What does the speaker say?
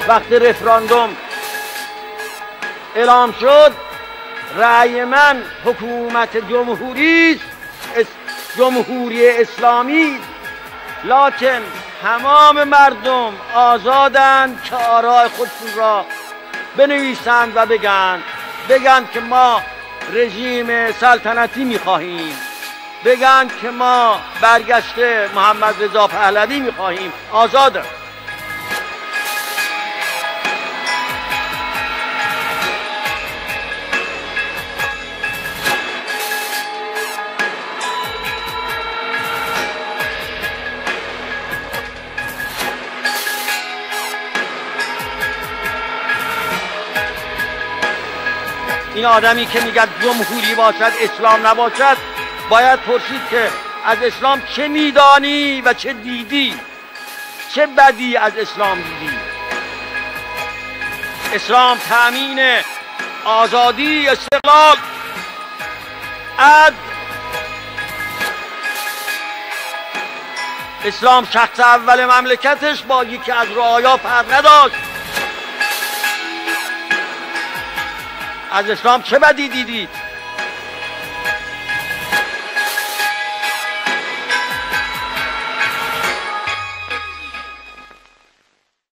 وقتی رفراندوم اعلام شد رأی من حکومت جمهوری است، جمهوری اسلامی، لکن تمام مردم آزادند که آراء خودشون را بنویسند و بگن که ما رژیم سلطنتی میخواهیم، بگن که ما برگشت محمد رضا پهلوی میخواهیم. آزاده. این آدمی که میگه جمهوری باشد اسلام نباشد باید پرسید که از اسلام چه میدانی و چه دیدی، چه بدی از اسلام دیدی. اسلام تامین آزادی، استقلال، عدل. اسلام شخص اول مملکتش با یکی از رعایا فرق نداشت. از اسلام چه بدی دیدید؟